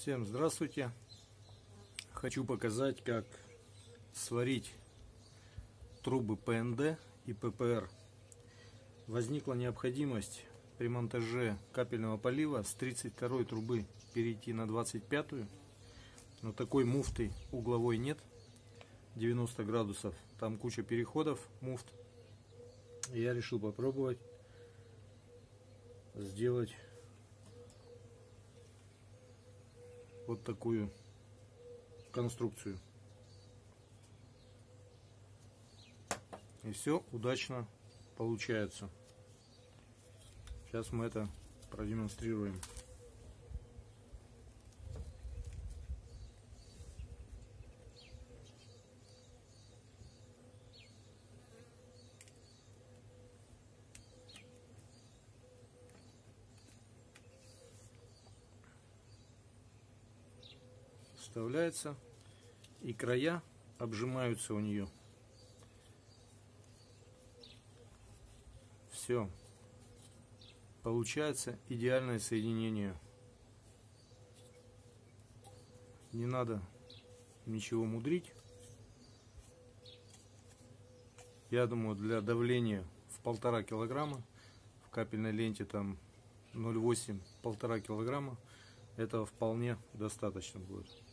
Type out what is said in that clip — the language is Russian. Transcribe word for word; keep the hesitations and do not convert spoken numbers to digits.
Всем здравствуйте! Хочу показать, как сварить трубы П Н Д и П П Р. Возникла необходимость при монтаже капельного полива с тридцать второй трубы перейти на двадцать пятую, но такой муфты угловой нет, девяносто градусов, там куча переходов муфт. И я решил попробовать сделать вот такую конструкцию. И все удачно получается. Сейчас мы это продемонстрируем. Вставляется, и края обжимаются у нее. Все. Получается идеальное соединение. Не надо ничего мудрить. Я думаю, для давления в полтора килограмма, в капельной ленте там ноль восемь — полтора килограмма, этого вполне достаточно будет.